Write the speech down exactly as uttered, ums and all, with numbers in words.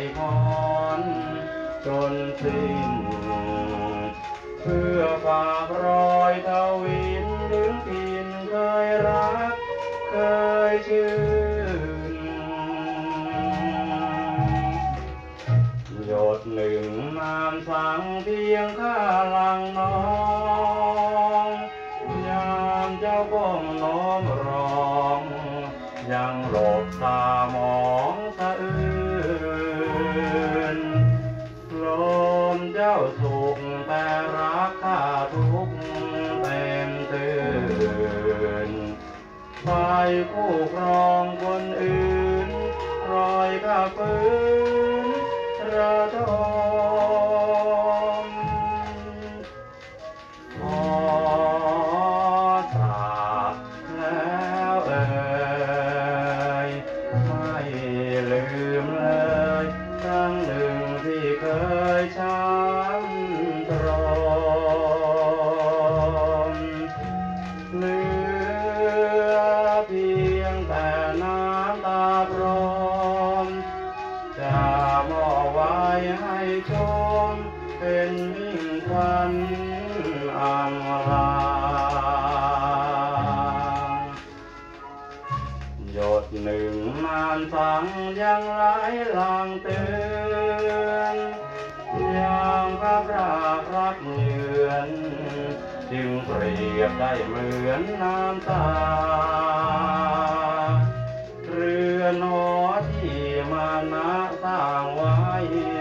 พรจนสิ้นเพื่อฝากรอยทวินถึงถิ่นเคยรักเคยชื่นหยดหนึ่งน้ำสังเพียงข้าลังน้องยามเจ้าก้มโน้มร้องยังหลบตามองสะอื่นลมเจ้าสุขแต่รักข้าทุกเต็มตื่นไปคู่ครองคนอื่นรอยข้าฝืนระทมพอสาบแล้วเอ่ยไม่ลืมเลยครั้งหนึ่งที่เคยช้ำตรมเหลือเพียงแต่น้ำตาพรมจะมอบไว้ให้ชมเป็นมิ่งขวัญอำลาหยดหนึ่งนานฟังยังไหลลางเตือนยังพระพรากรักเยือนจึงเปรียบได้เหมือนน้ำตาเรือนหอที่มานะสร้างไว้